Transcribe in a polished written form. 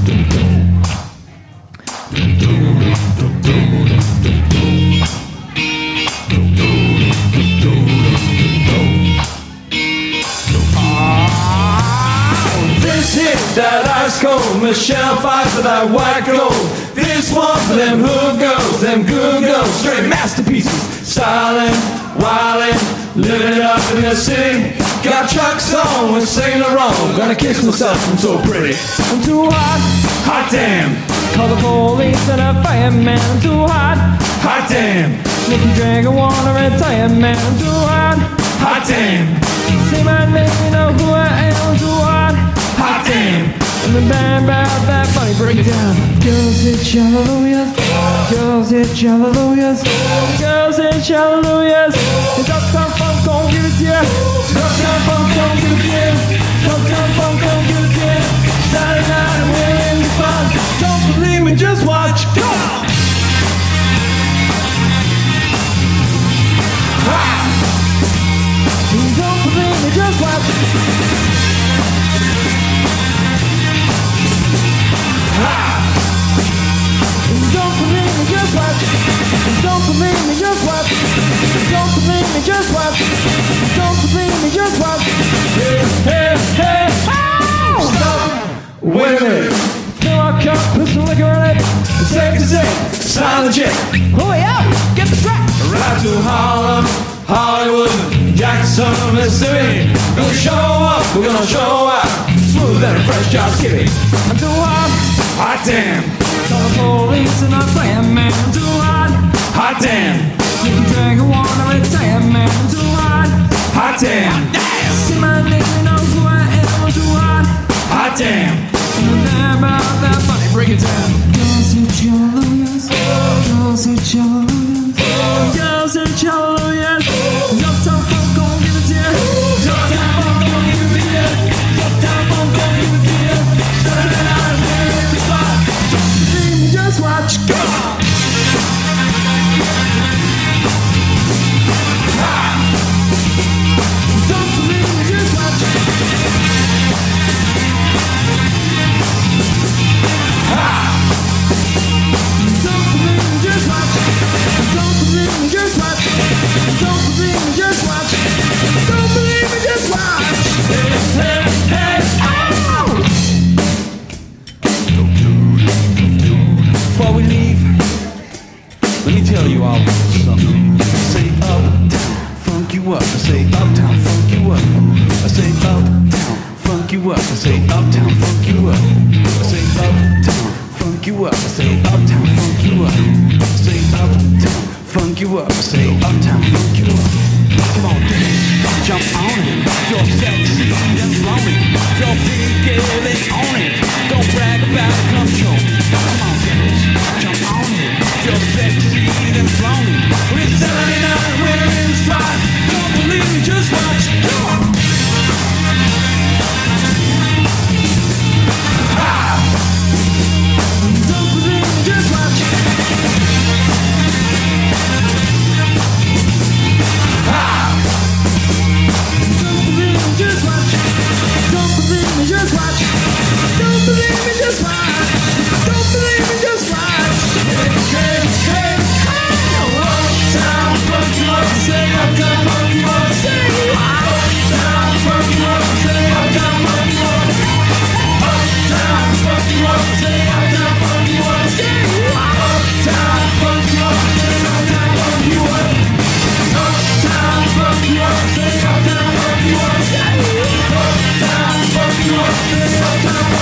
That ice cold Michelle fight for that white gold. This one for them hood girls, them good girls, straight masterpieces. Styling, wildin', living it up in the city. Got Chuck's on with Saint Laurent. Gonna kiss myself, I'm so pretty. I'm too hot, hot damn. Call the police and a fireman. I'm too hot, hot damn. Make you drink a water and tire man. I'm too hot, hot damn. Say my name, you know who I am. I'm too hot, hot damn. And the band about that money, break it down. Girls hit hallelujahs, girls hit hallelujahs, girls hit hallelujahs. It's Uptown Funk, gon' give it to ya. Uptown Funk, gon' give it to ya. Uptown Funk, gon' give it to ya. Saturday night, we're in the fun. Don't believe me, just watch. Go on. Don't believe me, just watch. Don't believe me, just watch. Don't believe me, just watch. Don't believe me, just watch. Don't believe me, just watch. Hey, hey, hey, oh! Stop. Wait a minute. Fill our cup, put some liquor in it. It's safe to say, silent jet. Oh yeah, get the track. Ride to Harlem, Hollywood, Jackson, Mississippi. We're gonna show up, we're gonna show out. Smooth and fresh job skippy. I'm too hot, hot damn. Call the police and I'm playing man. I'm too hot, hot damn. You can drink a water and damn man. I'm too hot, hot damn. See my name, you know who I am. I'm too hot, hot damn. And the damn about that money, break it down. Girls hit hallelujahs, girls hit hallelujahs, girls hit hallelujahs. Uptown Funk gon' give it to ya. Uptown Funk gon' give it to ya. Uptown Funk gon' give it to ya. Saturday night, we're in the spot. Just watch, go on. Don't believe me, just watch. Don't believe me, just watch. Don't believe me, just watch. Don't believe me, just watch. Don't believe me, just watch. Hey, hey, hey, oh! Before we leave, let me tell you all something. Say uptown, funk you up. I say uptown, funk you up. I say uptown, funk you up. I say uptown, funk you up. I say uptown, funk you up. I say uptown, funk you up. I say uptown, funk you up. I say uptown, funk you up. Come on, dance, jump on it. You're sexy and flowing. You're pretty girl and own it. Don't brag about it, come show me. Come on, dance, jump on it. You're sexy and flowing. It's Saturday night, we're in the spot. Don't believe me, just watch. Come on. Don't believe me, just watch. Don't believe me, just watch. Don't believe me, just watch. Don't believe me, just watch. Don't believe me, just watch. Hey, hey, oh! Uptown Funk you up, say Uptown Funk you up, say Uptown Funk you up, say Uptown Funk you up. Uptown Funk you up, say Uptown Funk you up, say Uptown Funk you up, say Uptown Funk you up. Uptown Funk you up, say Uptown Funk you up, say Uptown Funk you up, say Uptown.